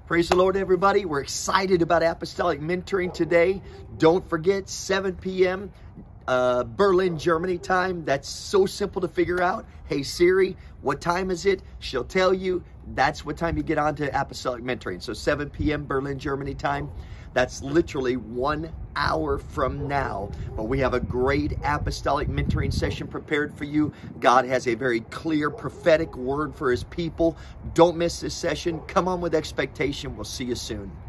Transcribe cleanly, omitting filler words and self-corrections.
Praise the Lord, everybody. We're excited about Apostolic Mentoring today. Don't forget, 7 p.m. Berlin, Germany time. That's so simple to figure out. Hey, Siri, what time is it? She'll tell you. That's what time you get on to Apostolic Mentoring. So 7 p.m. Berlin, Germany time. That's literally 1 hour from now. But we have a great apostolic mentoring session prepared for you. God has a very clear prophetic word for his people. Don't miss this session. Come on with expectation. We'll see you soon.